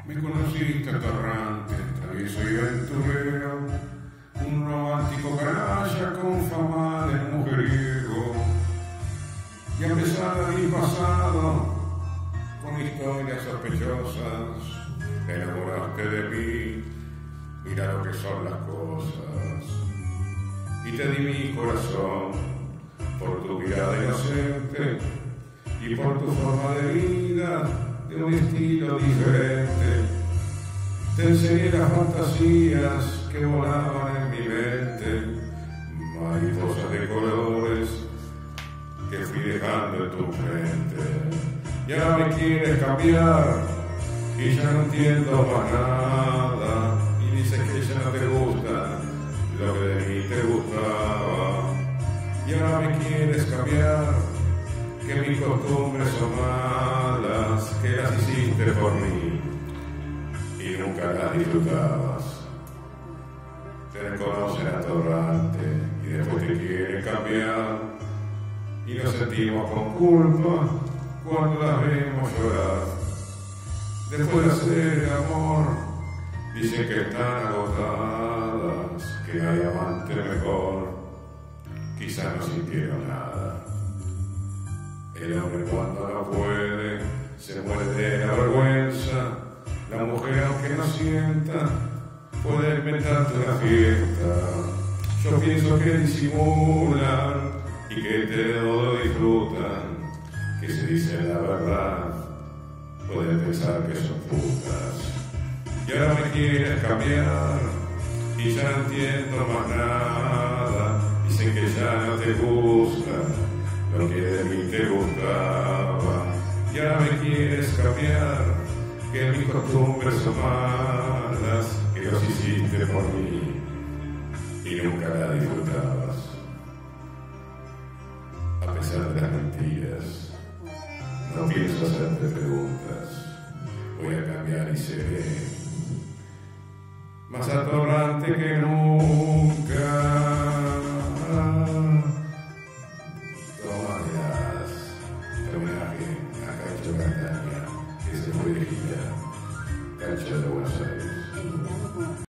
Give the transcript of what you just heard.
Me conociste atorrante, travieso y aventurero, un romántico canalla con fama de mujeriego. Y a pesar de mi pasado, con historias sospechosas, te enamoraste de mí, mira lo que son las cosas. Y te di mi corazón por tu mirada inocente y por tu forma de vida de un estilo diferente. Te enseñé las fantasías que volaban en mi mente, mariposas de colores que fui dejando en tu frente. Y ahora me quieres cambiar y ya no entiendo más nada, y dices que ya no te gusta lo que de mí te gustaba. Y ahora me quieres cambiar, que mis costumbres son malas, que las hiciste por mí y nunca las disfrutabas. Te reconocen atorrante y después te quieren cambiar, y nos sentimos con culpa cuando las vemos llorar. Después de hacer el amor, dicen que están agotadas, que no hay amante mejor, quizá no sintieron nada. El hombre cuando no puede, se muere de la vergüenza. La mujer aunque no sienta, puede inventarte una fiesta. Yo pienso que disimulan y que todo lo disfrutan, que se dicen la verdad, pueden pensar que son putas. Y ahora me quieres cambiar y ya no entiendo más nada. Dicen que ya no te gusta lo que de mí te gustaba. Y ahora me quieres cambiar, que mis costumbres son malas, que los hiciste por mí y nunca la disfrutabas. A pesar de las mentiras, no pienso hacerte preguntas, voy a cambiar y seré más atorrante que nunca.